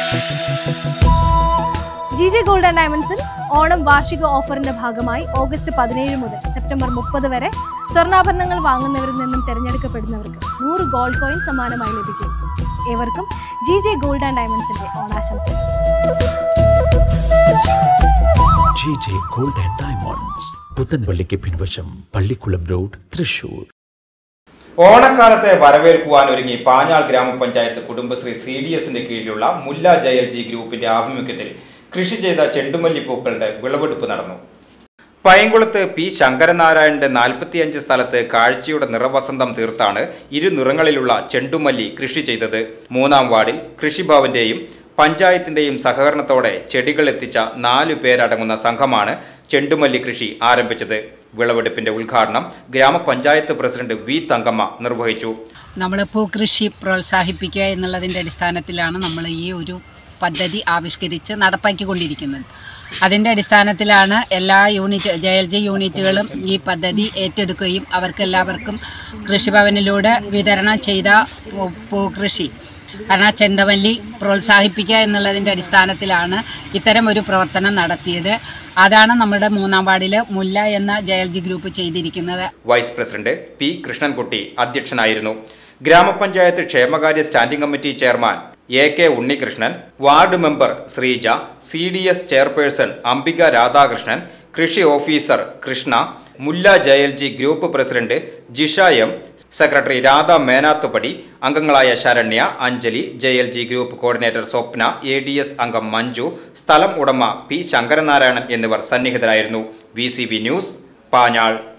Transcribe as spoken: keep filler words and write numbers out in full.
G J Gold and Diamonds in Onam വാർഷിക ഓഫറിന്റെ ഭാഗമായി August പതിനേഴ് മുതൽ സെപ്റ്റംബർ മുപ്പത് വരെ സ്വർണ്ണാഭരണങ്ങൾ വാങ്ങുന്നവരിൽ നിന്നും തിരഞ്ഞെടുക്കപ്പെടുന്നവർക്ക് നൂറ് ഗോൾഡ് കോയിൻ സമ്മാനമായി ലഭിക്കും. ഏവർക്കും G J Gold and Diamonds-ന്റെ ഓണാശംസകൾ. G J Gold and Diamonds, പുത്തൻപള്ളിക്ക് പിൻവശം, പള്ളിക്കുളം റോഡ്, തൃശൂർ. ഓണക്കാലത്തെ വരവേൽക്കുവാൻ ഒരുങ്ങി പാഞ്ഞാൾ ഗ്രാമപഞ്ചായത്ത് കുടുംബശ്രീ സി ഡി എസിന്റെ കീഴിലുള്ള മുല്ല ജയൽജി ഗ്രൂപ്പിന്റെ ആഭിമുഖ്യത്തിൽ കൃഷി ചെയ്ത ചെണ്ടുമല്ലി പൂക്കളുടെ വിളവെടുപ്പ് നടന്നു. പൈങ്കുളത്ത് പി ശങ്കരനാരായണന്റെ നാൽപ്പത്തിയഞ്ച് സ്ഥലത്ത് കാഴ്ചയുടെ നിറവസന്തം തീർത്താണ് ഇരു നിറങ്ങളിലുള്ള ചെണ്ടുമല്ലി കൃഷി ചെയ്തത്. മൂന്നാം വാർഡിൽ കൃഷിഭവന്റെയും പഞ്ചായത്തിന്റെയും സഹകരണത്തോടെ ചെടികൾ എത്തിച്ച നാലു പേരടങ്ങുന്ന സംഘമാണ് ചെണ്ടുമല്ലി കൃഷി ആരംഭിച്ചത്. വിളവെടുപ്പിന്റെ ഉദ്ഘാടനം ഗ്രാമപഞ്ചായത്ത് പ്രസിഡന്റ് വി തങ്കമ്മ നിർവഹിച്ചു. നമ്മൾ പൂക്കൃഷി പ്രോത്സാഹിപ്പിക്കുക എന്നുള്ളതിൻ്റെ അടിസ്ഥാനത്തിലാണ് നമ്മൾ ഈ ഒരു പദ്ധതി ആവിഷ്കരിച്ച് നടപ്പാക്കിക്കൊണ്ടിരിക്കുന്നത്. അതിൻ്റെ അടിസ്ഥാനത്തിലാണ് എല്ലാ യൂണിറ്റ് ജെ എൽ ജി യൂണിറ്റുകളും ഈ പദ്ധതി ഏറ്റെടുക്കുകയും അവർക്കെല്ലാവർക്കും കൃഷിഭവനിലൂടെ വിതരണം ചെയ്ത പൂക്കൃഷി കാരണം ചെണ്ടുമല്ലി പ്രോത്സാഹിപ്പിക്കുക എന്നുള്ളതിൻ്റെ അടിസ്ഥാനത്തിലാണ് ഇത്തരം ഒരു പ്രവർത്തനം നടത്തിയത്. അതാണ് നമ്മുടെ മൂന്നാം വാർഡിൽ മുല്ല എന്ന ജെ എൽ ജി ഗ്രൂപ്പ് ചെയ്തിരിക്കുന്നത്. വൈസ് പ്രസിഡന്റ് പി കൃഷ്ണൻകുട്ടി അധ്യക്ഷനായിരുന്നു. ഗ്രാമപഞ്ചായത്ത് ക്ഷേമകാര്യ standing committee chairman A K Unnikrishnan, ward member Sreeja, C D S chairperson Ambika Radhakrishnan, കൃഷി officer Krishna, Mulla J L G group president Jisha M, secretary Radha Menathupady, അംഗങ്ങളായ Saranya, Anjali, J L G group coordinator Swapna, A D S അംഗം മഞ്ജു, സ്ഥലം ഉടമ P Sankaranarayanan എന്നിവർ സന്നിഹിതരായിരുന്നു. V C B news, Panjal.